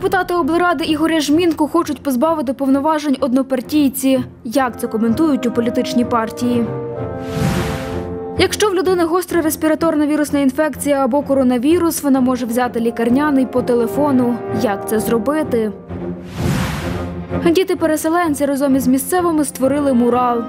Депутати облради Ігоря Жмінку хочуть позбавити повноважень однопартійці. Як це коментують у політичній партії? Якщо в людини гостра респіраторна вірусна інфекція або коронавірус, вона може взяти лікарняний по телефону. Як це зробити? Діти-переселенці разом із місцевими створили мурал.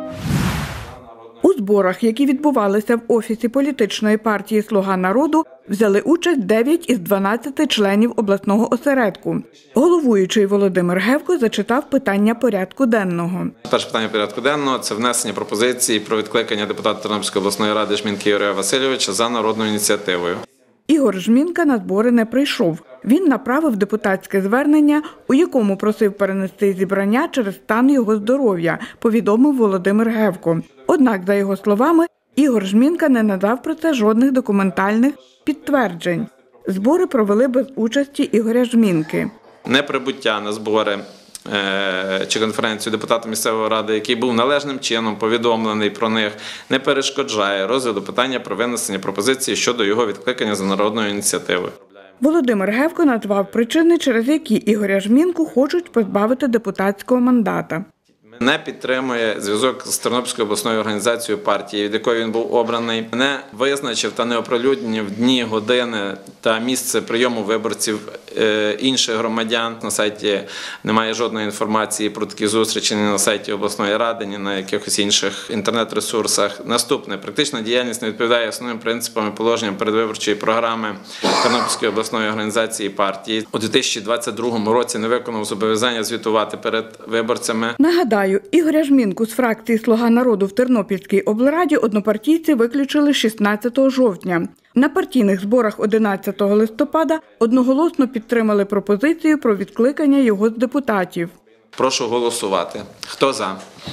У зборах, які відбувалися в офісі політичної партії «Слуга народу», взяли участь 9 із 12 членів обласного осередку. Головуючий Володимир Гевко зачитав питання порядку денного. Перше питання порядку денного – це внесення пропозиції про відкликання депутата Тернопільської обласної ради Жмінки Ігоря Васильовича за народною ініціативою. Ігор Жмінка на збори не прийшов. Він направив депутатське звернення, у якому просив перенести зібрання через стан його здоров'я, повідомив Володимир Гевко. Однак, за його словами, Ігор Жмінка не надав про це жодних документальних підтверджень. Збори провели без участі Ігоря Жмінки. Неприбуття на збори чи конференцію депутата місцевої ради, який був належним чином повідомлений про них, не перешкоджає розгляду питання про винесення пропозиції щодо його відкликання за народною ініціативою. Володимир Гевко назвав причини, через які Ігоря Жмінку хочуть позбавити депутатського мандата. Не підтримує зв'язок з Тернопільською обласною організацією партії, від якої він був обраний. Не визначив та не оприлюднив дні, години та місце прийому виборців інших громадян. На сайті немає жодної інформації про такі зустрічі ні на сайті обласної ради, ні на якихось інших інтернет-ресурсах. Наступне. Практична діяльність не відповідає основним принципам і положенням передвиборчої програми Тернопільської обласної організації партії. У 2022 році не виконав зобов'язання звітувати перед виборцями. Нагадаю, Ігоря Жмінку з фракції «Слуга народу» в Тернопільській облраді однопартійці виключили 16 жовтня. На партійних зборах 11 листопада одноголосно підтримали пропозицію про відкликання його з депутатів. Прошу голосувати. Хто за?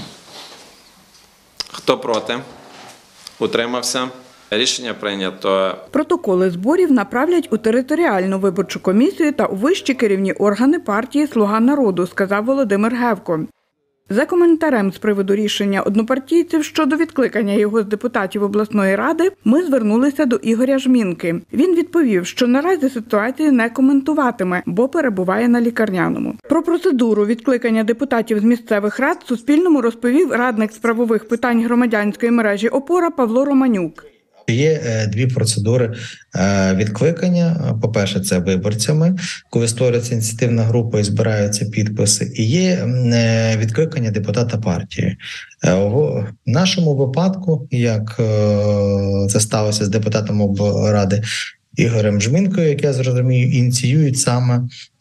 Хто проти? Утримався? Рішення прийнято. Протоколи зборів направлять у територіальну виборчу комісію та у вищі керівні органи партії «Слуга народу», сказав Володимир Гевко. За коментарем з приводу рішення однопартійців щодо відкликання його з депутатів обласної ради, ми звернулися до Ігоря Жмінки. Він відповів, що наразі ситуацію не коментуватиме, бо перебуває на лікарняному. Про процедуру відкликання депутатів з місцевих рад Суспільному розповів радник з правових питань громадянської мережі «Опора» Павло Романюк. Є дві процедури відкликання. По-перше, це виборцями, коли створюється ініціативна група і збираються підписи. І є відкликання депутата партії. В нашому випадку, як це сталося з депутатом облради Ігорем Жмінкою, як я зрозумію, ініціюють саме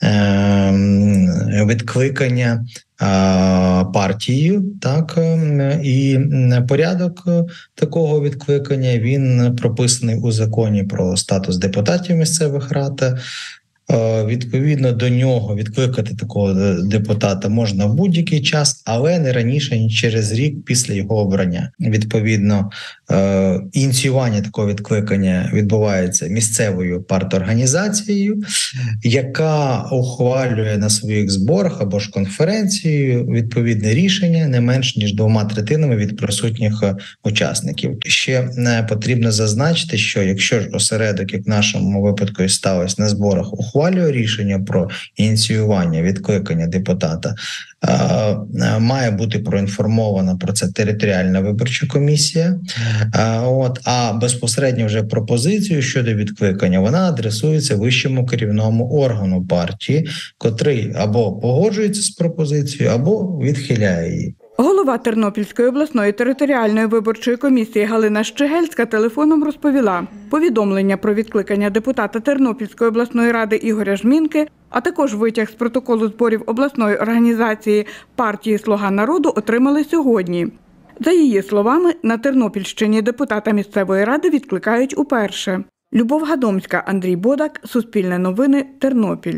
відкликання партією, так, і порядок такого відкликання, він прописаний у законі про статус депутатів місцевих рад. Відповідно до нього відкликати такого депутата можна в будь-який час, але не раніше, ніж через рік після його обрання. Відповідно, ініціювання такого відкликання відбувається місцевою парторганізацією, яка ухвалює на своїх зборах або ж конференцією відповідне рішення не менш ніж 2/3 від присутніх учасників. Ще потрібно зазначити, що якщо ж осередок, як в нашому випадку і сталося на зборах, ухвалює рішення про ініціювання відкликання депутата, має бути проінформована про це територіальна виборча комісія. А безпосередньо вже пропозицію щодо відкликання вона адресується вищому керівному органу партії, котрий або погоджується з пропозицією, або відхиляє її. Голова Тернопільської обласної територіальної виборчої комісії Галина Щегельська телефоном розповіла, повідомлення про відкликання депутата Тернопільської обласної ради Ігоря Жмінки, а також витяг з протоколу зборів обласної організації партії «Слуга народу» отримали сьогодні. За її словами, на Тернопільщині депутата місцевої ради відкликають уперше. Любов Гадомська, Андрій Бодак, Суспільне новини, Тернопіль.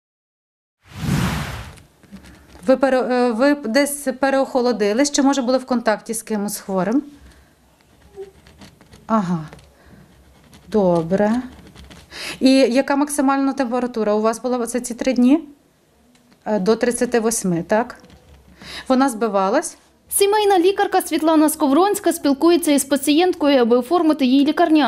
Ви десь переохолодились, чи, може, були в контакті з кимось хворим? Ага. Добре. І яка максимальна температура у вас була ці 3 дні? До 38, так? Вона збивалась? Сімейна лікарка Світлана Сковронська спілкується із пацієнткою, аби оформити їй лікарняний.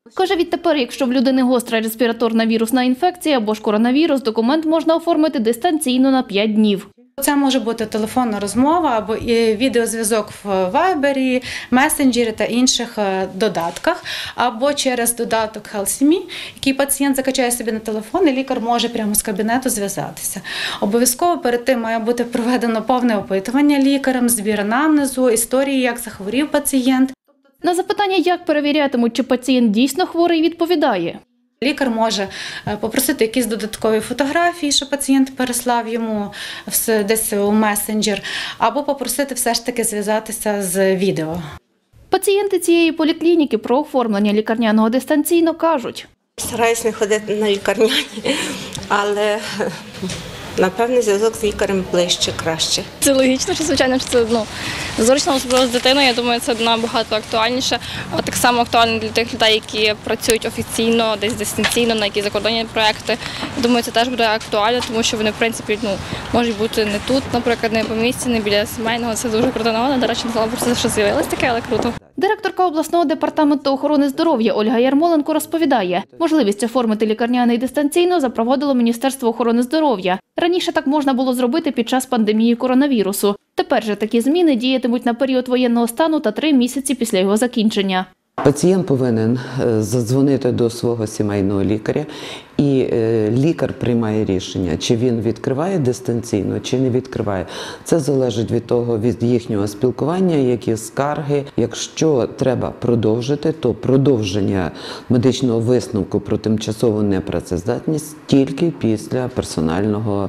Каже, відтепер, якщо в людини гостра респіраторна вірусна інфекція або ж коронавірус, документ можна оформити дистанційно на 5 днів. Це може бути телефонна розмова або і відеозв'язок в Вайбері, месенджері та інших додатках, або через додаток HealthMe, який пацієнт закачає собі на телефон, і лікар може прямо з кабінету зв'язатися. Обов'язково перед тим має бути проведено повне опитування лікарем, збір анамнезу, історії, як захворів пацієнт. На запитання, як перевірятимуть, чи пацієнт дійсно хворий, відповідає. Лікар може попросити якісь додаткові фотографії, що пацієнт переслав йому десь у месенджер, або попросити все ж таки зв'язатися з відео. Пацієнти цієї поліклініки про оформлення лікарняного дистанційно кажуть. Стараюсь не ходити на лікарняні, але, напевне, зв'язок з лікарем ближче, краще. Це логічно, що, звичайно, що це зручно, особливо з дитиною. Я думаю, це набагато актуальніше. А так само актуально для тих людей, які працюють офіційно, десь дистанційно, на якісь закордонні проекти. Я думаю, це теж буде актуально, тому що вони, в принципі, можуть бути не тут, наприклад, не по місці, не біля сімейного. Це дуже круто новина. До речі, не знала про це, що з'явилось таке, але круто. Директорка обласного департаменту охорони здоров'я Ольга Ярмоленко розповідає, можливість оформити лікарняний дистанційно запровадило Міністерство охорони здоров'я. Раніше так можна було зробити під час пандемії коронавірусу. Тепер же такі зміни діятимуть на період воєнного стану та 3 місяці після його закінчення. Пацієнт повинен задзвонити до свого сімейного лікаря, і лікар приймає рішення, чи він відкриває дистанційно, чи не відкриває. Це залежить від того, від їхнього спілкування, які скарги. Якщо треба продовжити, то продовження медичного висновку про тимчасову непрацездатність тільки після персонального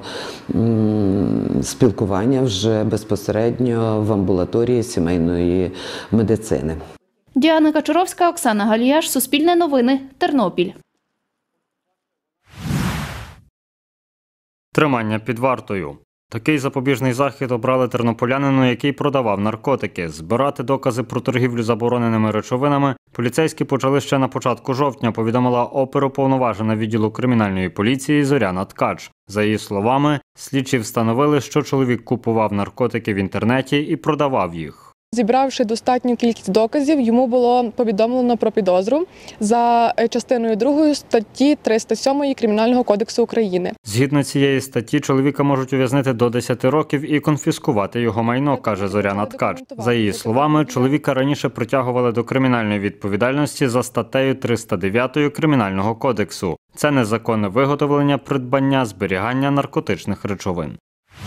спілкування вже безпосередньо в амбулаторії сімейної медицини. Діана Качуровська, Оксана Галіяш, Суспільне новини, Тернопіль. Тримання під вартою. Такий запобіжний захід обрали тернополянину, який продавав наркотики. Збирати докази про торгівлю забороненими речовинами поліцейські почали ще на початку жовтня, повідомила оперуповноважена відділу кримінальної поліції Зоряна Ткач. За її словами, слідчі встановили, що чоловік купував наркотики в інтернеті і продавав їх. Зібравши достатню кількість доказів, йому було повідомлено про підозру за частиною 2 статті 307 Кримінального кодексу України. Згідно цієї статті, чоловіка можуть ув'язнити до 10 років і конфіскувати його майно, каже Зоряна Ткач. За її словами, чоловіка раніше притягували до кримінальної відповідальності за статтею 309 Кримінального кодексу. Це незаконне виготовлення, придбання, зберігання наркотичних речовин.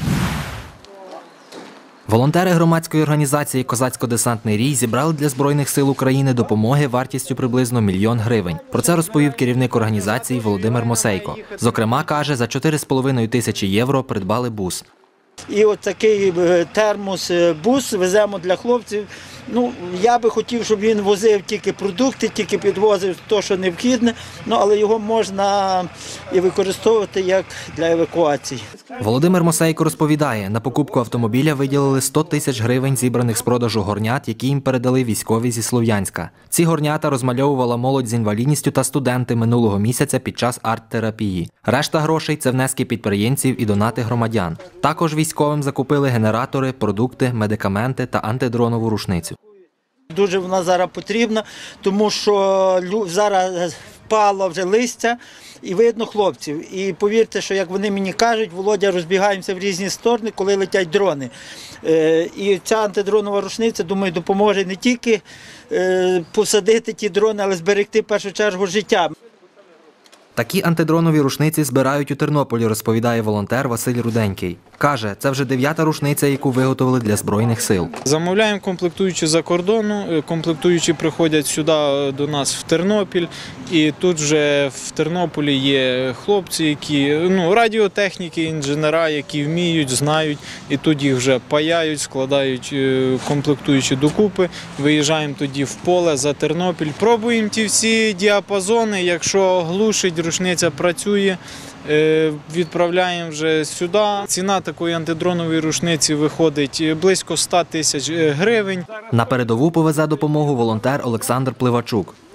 Волонтери громадської організації «Козацько-десантний рій» зібрали для Збройних сил України допомоги вартістю приблизно 1 мільйон гривень. Про це розповів керівник організації Володимир Мосейко. Зокрема, каже, за 4,5 тисячі євро придбали бус. І от такий термос-бус веземо для хлопців. Я би хотів, щоб він возив тільки продукти, тільки підвозив те, що необхідне, але його можна і використовувати як для евакуації. Володимир Мосейко розповідає, на покупку автомобіля виділили 100 тисяч гривень, зібраних з продажу горнят, які їм передали військові зі Слов'янська. Ці горнята розмальовувала молодь з інвалідністю та студенти минулого місяця під час арт-терапії. Решта грошей – це внески підприємців і донати громадян. Також військовим закупили генератори, продукти, медикаменти та антидронову рушницю. Дуже вона зараз потрібна, тому що зараз впало вже листя і видно хлопців. І повірте, що як вони мені кажуть, Володя, розбігаємося в різні сторони, коли летять дрони. І ця антидронова рушниця, думаю, допоможе не тільки посадити ті дрони, але зберегти в першу чергу життя. Такі антидронові рушниці збирають у Тернополі, розповідає волонтер Василь Руденький. Каже, це вже 9-та рушниця, яку виготовили для Збройних сил. Замовляємо комплектуючі за кордону, комплектуючі приходять сюди до нас в Тернопіль. І тут вже в Тернополі є хлопці, які, радіотехніки, інженера, які вміють, знають. І тут їх вже паяють, складають комплектуючі докупи. Виїжджаємо тоді в поле за Тернопіль. Пробуємо ті всі діапазони, якщо глушить, рушниця працює. Відправляємо вже сюди. Ціна такої антидронової рушниці виходить близько 100 тисяч гривень. На передову повезе допомогу волонтер Олександр Пливачук.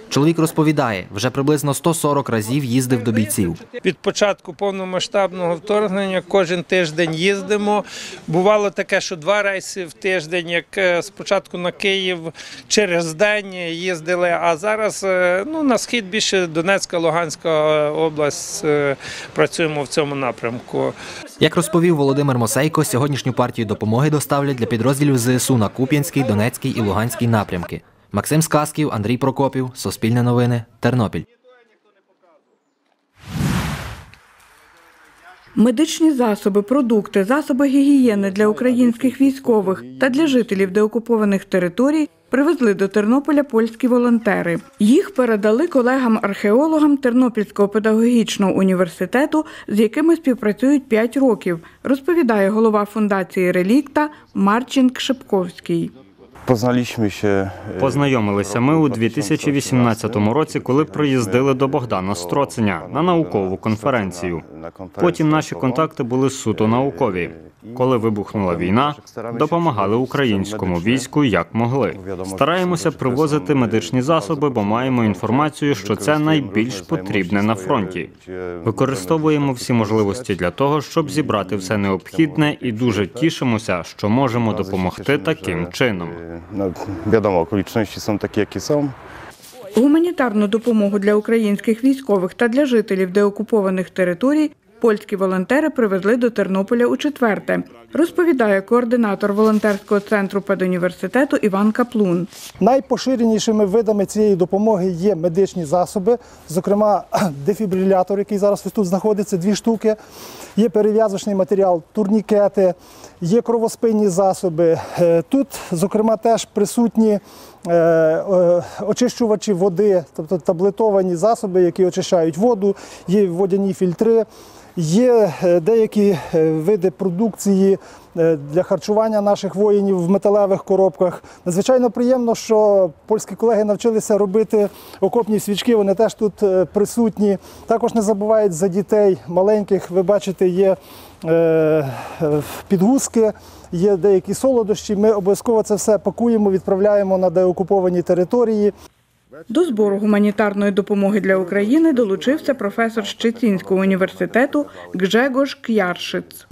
Чоловік розповідає, вже приблизно 140 разів їздив до бійців. Від початку повномасштабного вторгнення кожен тиждень їздимо. Бувало таке, що 2 рейси в тиждень, як спочатку на Київ через день їздили, а зараз на схід більше Донецька, Луганська область, працюємо в цьому напрямку. Як розповів Володимир Мосейко, сьогоднішню партію допомоги доставлять для підрозділів ЗСУ на Куп'янський, Донецький і Луганський напрямки. Максим Сказків, Андрій Прокопів, Суспільне новини, Тернопіль. Медичні засоби, продукти, засоби гігієни для українських військових та для жителів деокупованих територій привезли до Тернополя польські волонтери. Їх передали колегам-археологам Тернопільського педагогічного університету, з якими співпрацюють 5 років, розповідає голова фундації «Релікта» Марчин Кшепковський. Познайомилися ми у 2018 році, коли приїздили до Богдана Строценя на наукову конференцію. Потім наші контакти були суто наукові. Коли вибухнула війна, допомагали українському війську як могли. Стараємося привозити медичні засоби, бо маємо інформацію, що це найбільш потрібне на фронті. Використовуємо всі можливості для того, щоб зібрати все необхідне, і дуже тішимося, що можемо допомогти таким чином. Відомо, околічності są такі, які są. Гуманітарну допомогу для українських військових та для жителів деокупованих територій польські волонтери привезли до Тернополя у четверте, розповідає координатор волонтерського центру педуніверситету Іван Каплун. Найпоширенішими видами цієї допомоги є медичні засоби, зокрема дефібрилятор, який зараз ось тут знаходиться, 2 штуки, є перев'язочний матеріал, турнікети, є кровоспинні засоби. Тут, зокрема, теж присутні очищувачі води, тобто таблетовані засоби, які очищають воду, є водяні фільтри. Є деякі види продукції для харчування наших воїнів в металевих коробках. Надзвичайно приємно, що польські колеги навчилися робити окопні свічки, вони теж тут присутні. Також не забувають за дітей маленьких, ви бачите, є підгузки, є деякі солодощі. Ми обов'язково це все пакуємо, відправляємо на деокуповані території. До збору гуманітарної допомоги для України долучився професор Щецінського університету Гжегош К'яршиц.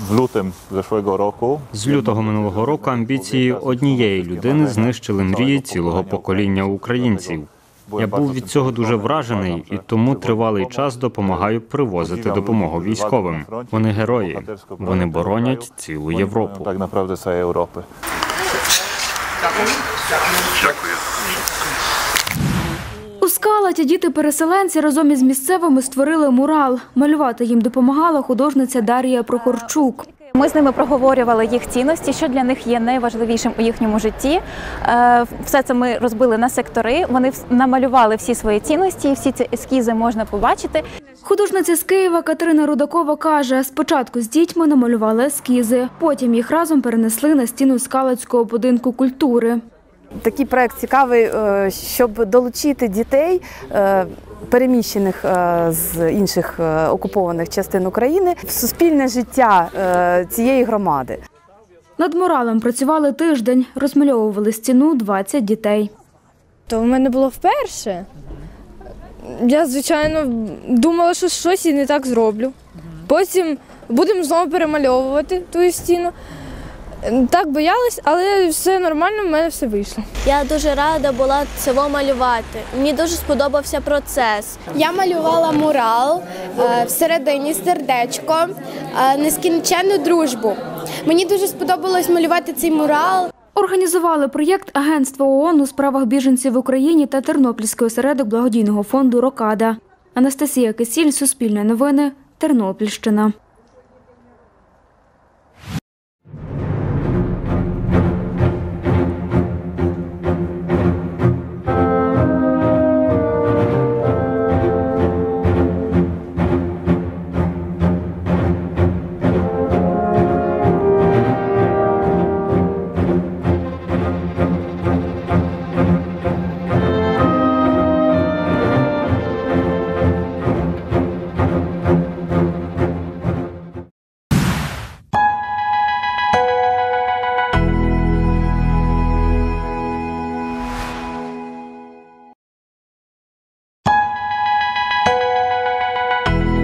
З лютого минулого року амбіції однієї людини знищили мрії цілого покоління українців. Я був від цього дуже вражений і тому тривалий час допомагаю привозити допомогу військовим. Вони герої, вони боронять цілу Європу. У Скалаті діти-переселенці разом із місцевими створили мурал. Малювати їм допомагала художниця Дар'я Прохорчук. Ми з ними проговорювали їх цінності, що для них є найважливішим у їхньому житті. Все це ми розбили на сектори, вони намалювали всі свої цінності, і всі ці ескізи можна побачити. Художниця з Києва Катерина Рудакова каже, спочатку з дітьми намалювали ескізи, потім їх разом перенесли на стіну Скалацького будинку культури. Такий проект цікавий, щоб долучити дітей, переміщених з інших окупованих частин України, в суспільне життя цієї громади. Над муралом працювали тиждень, розмальовували стіну 20 дітей. То в мене було вперше. Я, звичайно, думала, що щось і не так зроблю. Потім будемо знову перемальовувати ту стіну. Так боялась, але все нормально, в мене все вийшло. Я дуже рада була цього малювати. Мені дуже сподобався процес. Я малювала мурал, всередині сердечко, нескінченну дружбу. Мені дуже сподобалось малювати цей мурал. Організували проєкт Агентство ООН у справах біженців в Україні та Тернопільський осередок благодійного фонду «Рокада». Анастасія Кисіль, Суспільне новини, Тернопільщина.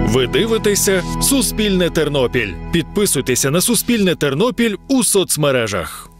Ви дивитеся «Суспільне Тернопіль». Підписуйтеся на «Суспільне Тернопіль» у соцмережах.